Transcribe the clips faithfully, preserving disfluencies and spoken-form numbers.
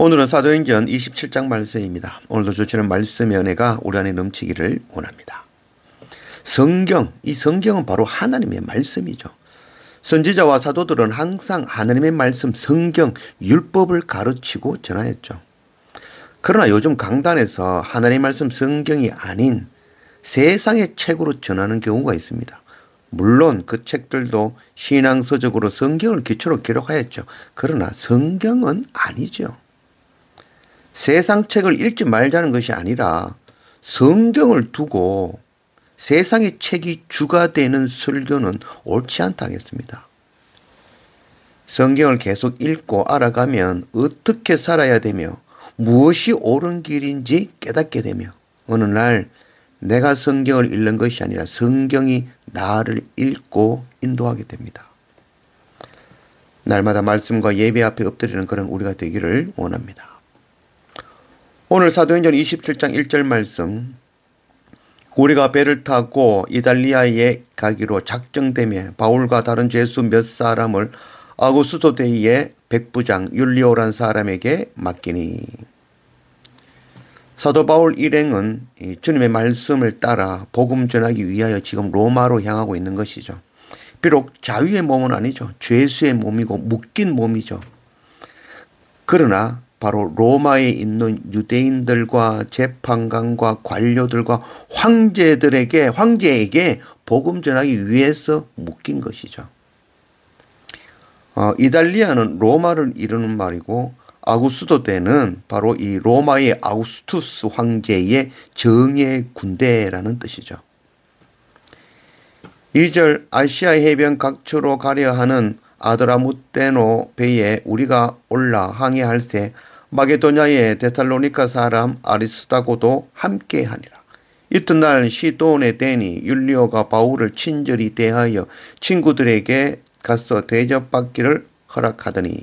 오늘은 사도행전 이십칠 장 말씀입니다. 오늘도 주시는 말씀의 은혜가 우리 안에 넘치기를 원합니다. 성경, 이 성경은 바로 하나님의 말씀이죠. 선지자와 사도들은 항상 하나님의 말씀, 성경, 율법을 가르치고 전하였죠. 그러나 요즘 강단에서 하나님의 말씀 성경이 아닌 세상의 책으로 전하는 경우가 있습니다. 물론 그 책들도 신앙서적으로 성경을 기초로 기록하였죠. 그러나 성경은 아니죠. 세상 책을 읽지 말자는 것이 아니라 성경을 두고 세상의 책이 주가 되는 설교는 옳지 않다 하겠습니다. 성경을 계속 읽고 알아가면 어떻게 살아야 되며 무엇이 옳은 길인지 깨닫게 되며 어느 날 내가 성경을 읽는 것이 아니라 성경이 나를 읽고 인도하게 됩니다. 날마다 말씀과 예배 앞에 엎드리는 그런 우리가 되기를 원합니다. 오늘 사도행전 이십칠 장 일 절 말씀, 우리가 배를 타고 이달리아에 가기로 작정되며 바울과 다른 죄수 몇 사람을 아구스도 대위의 백부장 율리오란 사람에게 맡기니. 사도 바울 일행은 주님의 말씀을 따라 복음 전하기 위하여 지금 로마로 향하고 있는 것이죠. 비록 자유의 몸은 아니죠. 죄수의 몸이고 묶인 몸이죠. 그러나 바로 로마에 있는 유대인들과 재판관과 관료들과 황제들에게 황제에게 복음 전하기 위해서 묶인 것이죠. 어, 이달리아는 로마를 이루는 말이고 아구스도 때는 바로 이 로마의 아우구스투스 황제의 정예 군대라는 뜻이죠. 이 절 아시아 해변 각처로 가려 하는 아드라무테노 배에 우리가 올라 항해할 때 마게도냐의 데살로니가 사람 아리스다고도 함께하니라. 이튿날 시돈의 대니 율리오가 바울을 친절히 대하여 친구들에게 가서 대접받기를 허락하더니.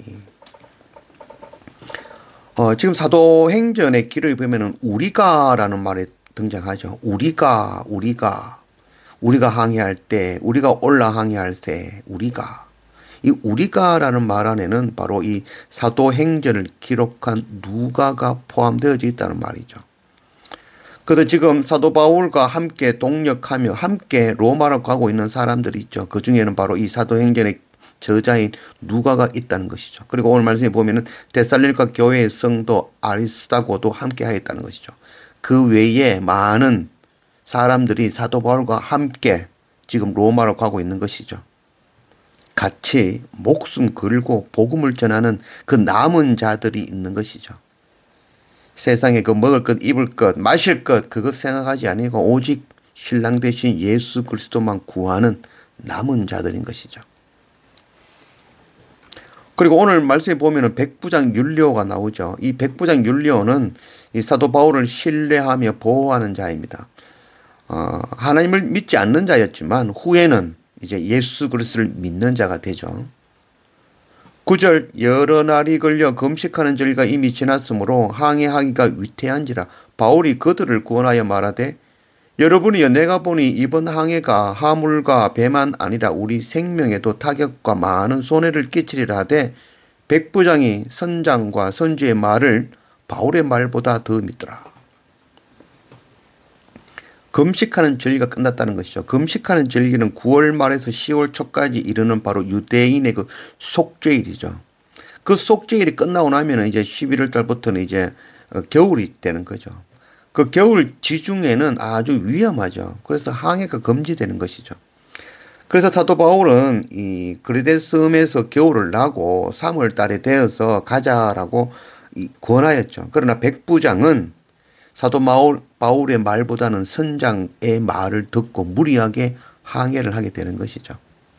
어, 지금 사도행전의 기록에 보면은 우리가라는 말이 등장하죠. 우리가 우리가 우리가 항해할 때, 우리가 올라 항해할 때 우리가. 이 우리가라는 말 안에는 바로 이 사도행전을 기록한 누가가 포함되어져 있다는 말이죠. 그래서 지금 사도 바울과 함께 동역하며 함께 로마로 가고 있는 사람들이 있죠. 그 중에는 바로 이 사도행전의 저자인 누가가 있다는 것이죠. 그리고 오늘 말씀에 보면은 데살로니가 교회의 성도 아리스다고도 함께 하였다는 것이죠. 그 외에 많은 사람들이 사도 바울과 함께 지금 로마로 가고 있는 것이죠. 같이 목숨 걸고 복음을 전하는 그 남은 자들이 있는 것이죠. 세상에 그 먹을 것, 입을 것, 마실 것 그것 생각하지 아니고 오직 신랑 대신 예수 그리스도만 구하는 남은 자들인 것이죠. 그리고 오늘 말씀에 보면은 백부장 율리오가 나오죠. 이 백부장 율리오는 이 사도 바울을 신뢰하며 보호하는 자입니다. 어, 하나님을 믿지 않는 자였지만 후에는 이제 예수 그리스도를 믿는 자가 되죠. 구 절 여러 날이 걸려 금식하는 절기가 이미 지났으므로 항해하기가 위태한지라 바울이 그들을 구원하여 말하되 여러분이여 내가 보니 이번 항해가 화물과 배만 아니라 우리 생명에도 타격과 많은 손해를 끼치리라 하되 백부장이 선장과 선주의 말을 바울의 말보다 더 믿더라. 금식하는 절기가 끝났다는 것이죠. 금식하는 절기는 구월 말에서 시월 초까지 이르는 바로 유대인의 그 속죄일이죠. 그 속죄일이 끝나고 나면 이제 십일월 달부터는 이제 겨울이 되는 거죠. 그 겨울 지중해는 아주 위험하죠. 그래서 항해가 금지되는 것이죠. 그래서 사도 바울은 이 그리데 섬에서 겨울을 나고 삼월 달에 되어서 가자라고 권하였죠. 그러나 백부장은 사도 바울, 바울의 말보다는 선장의 말을 듣고 무리하게 항해를 하게 되는 것이죠.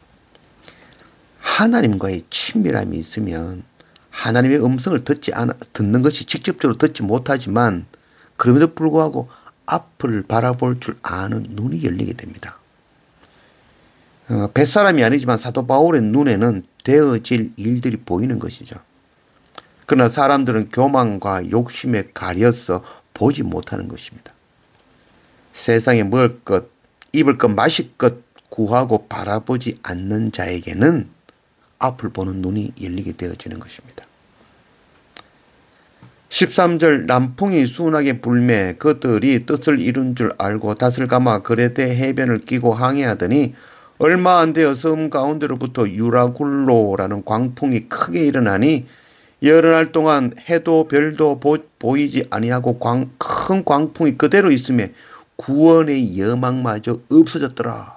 하나님과의 친밀함이 있으면 하나님의 음성을 듣지 않아, 듣는 것이 직접적으로 듣지 못하지만 그럼에도 불구하고 앞을 바라볼 줄 아는 눈이 열리게 됩니다. 어, 뱃사람이 아니지만 사도 바울의 눈에는 되어질 일들이 보이는 것이죠. 그러나 사람들은 교만과 욕심에 가려서 보지 못하는 것입니다. 세상에 먹을 것, 입을 것, 마실 것 구하고 바라보지 않는 자에게는 앞을 보는 눈이 열리게 되어지는 것입니다. 십삼 절 남풍이 순하게 불매 그들이 뜻을 이룬 줄 알고 닷을 감아 그레데 해변을 끼고 항해하더니 얼마 안 되어 섬 가운데로부터 유라굴로라는 광풍이 크게 일어나니 여러 날 동안 해도 별도 보, 보이지 아니하고 광, 큰 광풍이 그대로 있으며 구원의 여망마저 없어졌더라.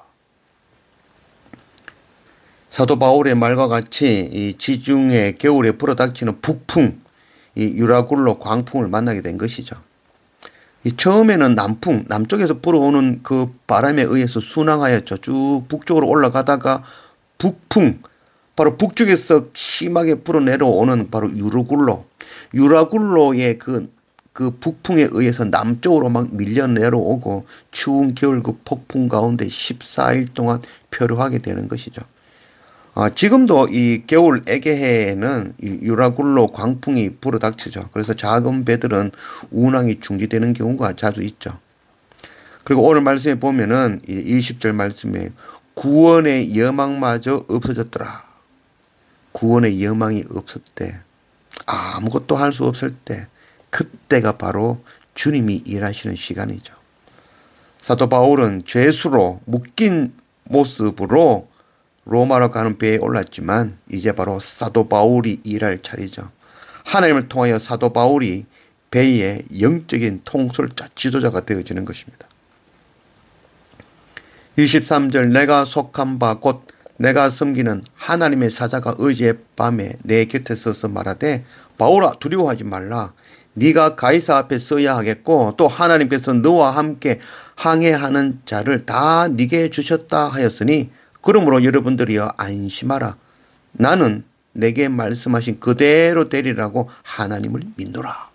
사도 바울의 말과 같이 이 지중해 겨울에 불어닥치는 북풍, 이 유라굴로 광풍을 만나게 된 것이죠. 이 처음에는 남풍, 남쪽에서 불어오는 그 바람에 의해서 순항하였죠. 쭉 북쪽으로 올라가다가 북풍, 바로 북쪽에서 심하게 불어 내려오는 바로 유라굴로, 유라굴로의 그, 그 북풍에 의해서 남쪽으로 막 밀려 내려오고 추운 겨울 그 폭풍 가운데 십사 일 동안 표류하게 되는 것이죠. 아, 지금도 이 겨울 에게해에는 이 유라굴로 광풍이 불어닥치죠. 그래서 작은 배들은 운항이 중지되는 경우가 자주 있죠. 그리고 오늘 말씀에 보면은 이 이십 절 말씀에 구원의 여망마저 없어졌더라. 구원의 여망이 없을 때, 아무것도 할 수 없을 때, 그때가 바로 주님이 일하시는 시간이죠. 사도 바울은 죄수로 묶인 모습으로 로마로 가는 배에 올랐지만 이제 바로 사도 바울이 일할 차례죠. 하나님을 통하여 사도 바울이 배의 영적인 통솔자, 지도자가 되어지는 것입니다. 이십삼 절 내가 속한 바 곧 내가 섬기는 하나님의 사자가 어제 밤에 내 곁에 서서 말하되 바울아 두려워하지 말라. 네가 가이사 앞에 서야 하겠고 또 하나님께서 너와 함께 항해하는 자를 다 네게 주셨다 하였으니 그러므로 여러분들이여 안심하라. 나는 내게 말씀하신 그대로 되리라고 하나님을 믿노라.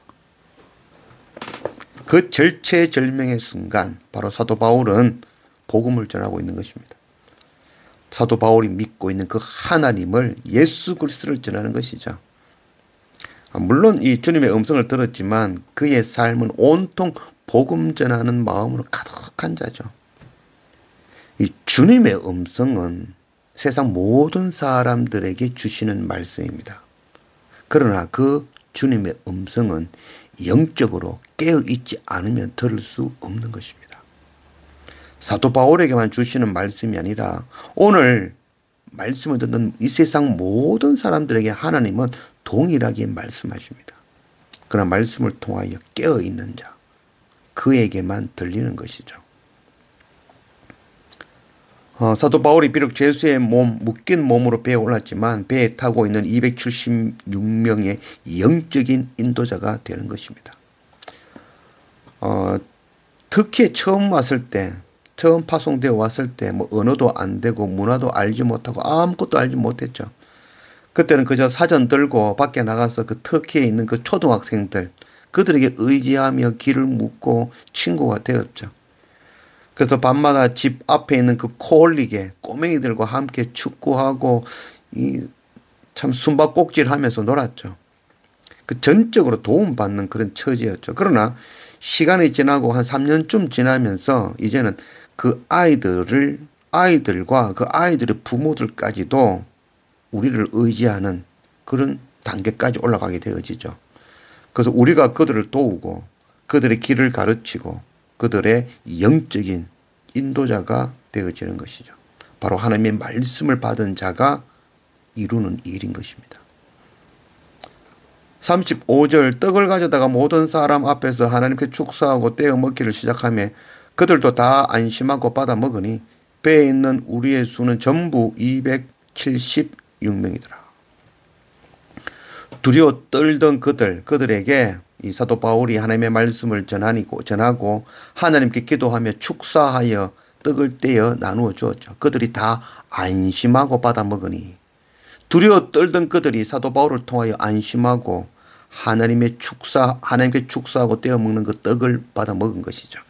그 절체절명의 순간 바로 사도 바울은 복음을 전하고 있는 것입니다. 사도 바울이 믿고 있는 그 하나님을, 예수 그리스도를 전하는 것이죠. 물론 이 주님의 음성을 들었지만 그의 삶은 온통 복음 전하는 마음으로 가득한 자죠. 이 주님의 음성은 세상 모든 사람들에게 주시는 말씀입니다. 그러나 그 주님의 음성은 영적으로 깨어있지 않으면 들을 수 없는 것입니다. 사도 바울에게만 주시는 말씀이 아니라 오늘 말씀을 듣는 이 세상 모든 사람들에게 하나님은 동일하게 말씀하십니다. 그러나 말씀을 통하여 깨어있는 자, 그에게만 들리는 것이죠. 어, 사도 바울이 비록 죄수의 몸, 묶인 몸으로 배에 올랐지만 배에 타고 있는 이백칠십육 명의 영적인 인도자가 되는 것입니다. 어, 특히 처음 왔을 때, 처음 파송되어 왔을 때 뭐 언어도 안 되고 문화도 알지 못하고 아무것도 알지 못했죠. 그때는 그저 사전 들고 밖에 나가서 그 터키에 있는 그 초등학생들, 그들에게 의지하며 길을 묻고 친구가 되었죠. 그래서 밤마다 집 앞에 있는 그 코올리게 꼬맹이들과 함께 축구하고 이 참 숨바꼭질하면서 놀았죠. 그 전적으로 도움받는 그런 처지였죠. 그러나 시간이 지나고 한 삼 년쯤 지나면서 이제는 그 아이들을 아이들과 그 아이들의 부모들까지도 우리를 의지하는 그런 단계까지 올라가게 되어지죠. 그래서 우리가 그들을 도우고 그들의 길을 가르치고 그들의 영적인 인도자가 되어지는 것이죠. 바로 하나님의 말씀을 받은 자가 이루는 일인 것입니다. 삼십오 절 떡을 가져다가 모든 사람 앞에서 하나님께 축사하고 떼어 먹기를 시작하며 그들도 다 안심하고 받아 먹으니 배에 있는 우리의 수는 전부 이백칠십육 명이더라. 두려워 떨던 그들, 그들에게 이 사도 바울이 하나님의 말씀을 전하고, 전하고 하나님께 기도하며 축사하여 떡을 떼어 나누어 주었죠. 그들이 다 안심하고 받아 먹으니 두려워 떨던 그들이 사도 바울을 통하여 안심하고 하나님의 축사, 하나님께 축사하고 떼어 먹는 그 떡을 받아 먹은 것이죠.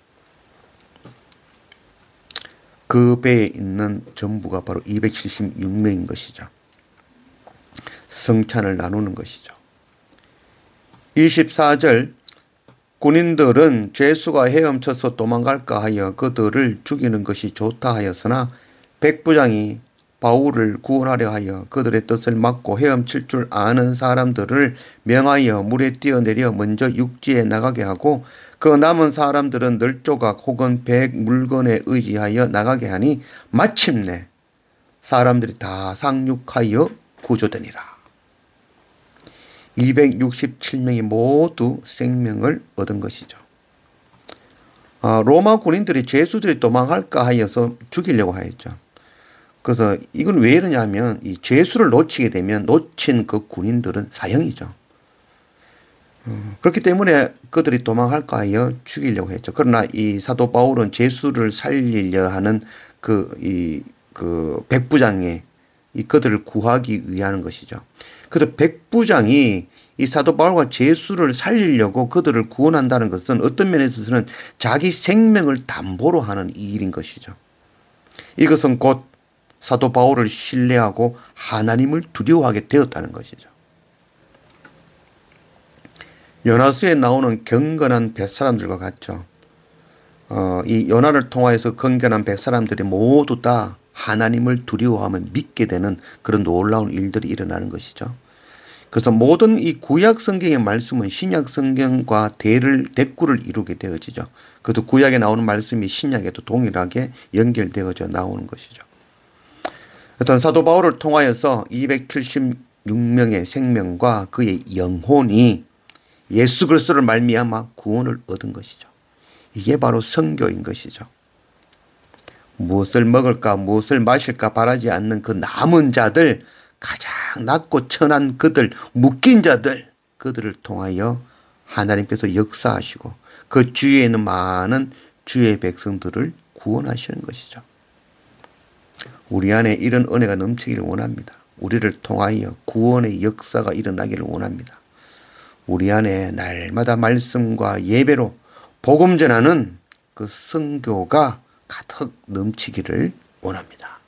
그 배에 있는 전부가 바로 이백칠십육 명인 것이죠. 성찬을 나누는 것이죠. 이십사 절 군인들은 죄수가 헤엄쳐서 도망갈까 하여 그들을 죽이는 것이 좋다 하였으나 백부장이 바울을 구원하려 하여 그들의 뜻을 막고 헤엄칠 줄 아는 사람들을 명하여 물에 뛰어내려 먼저 육지에 나가게 하고 그 남은 사람들은 널조각 혹은 백 물건에 의지하여 나가게 하니 마침내 사람들이 다 상륙하여 구조되니라. 이백육십칠 명이 모두 생명을 얻은 것이죠. 아, 로마 군인들이 죄수들이 도망할까 하여서 죽이려고 하였죠. 그래서 이건 왜 이러냐면 이 죄수를 놓치게 되면 놓친 그 군인들은 사형이죠. 그렇기 때문에 그들이 도망할까 하여 죽이려고 했죠. 그러나 이 사도 바울은 죄수를 살리려 하는 그, 이, 그 백부장이 이 그들을 구하기 위한 것이죠. 그래서 백부장이 이 사도 바울과 죄수를 살리려고 그들을 구원한다는 것은 어떤 면에 있어서는 자기 생명을 담보로 하는 일인 것이죠. 이것은 곧 사도 바울을 신뢰하고 하나님을 두려워하게 되었다는 것이죠. 요나서에 나오는 경건한 뱃사람들과 같죠. 어, 이 요나를 통하여서 경건한 뱃사람들이 모두 다 하나님을 두려워하며 믿게 되는 그런 놀라운 일들이 일어나는 것이죠. 그래서 모든 이 구약 성경의 말씀은 신약 성경과 대를 대꾸를 이루게 되어지죠. 그래서 구약에 나오는 말씀이 신약에도 동일하게 연결되어져 나오는 것이죠. 어떤 사도 바울을 통하여서 이백칠십육 명의 생명과 그의 영혼이 예수 그리스도를 말미암아 구원을 얻은 것이죠. 이게 바로 선교인 것이죠. 무엇을 먹을까 무엇을 마실까 바라지 않는 그 남은 자들, 가장 낮고 천한 그들, 묶인 자들, 그들을 통하여 하나님께서 역사하시고 그 주위에 있는 많은 주의 백성들을 구원하시는 것이죠. 우리 안에 이런 은혜가 넘치기를 원합니다. 우리를 통하여 구원의 역사가 일어나기를 원합니다. 우리 안에 날마다 말씀과 예배로 복음 전하는 그 선교가 가득 넘치기를 원합니다.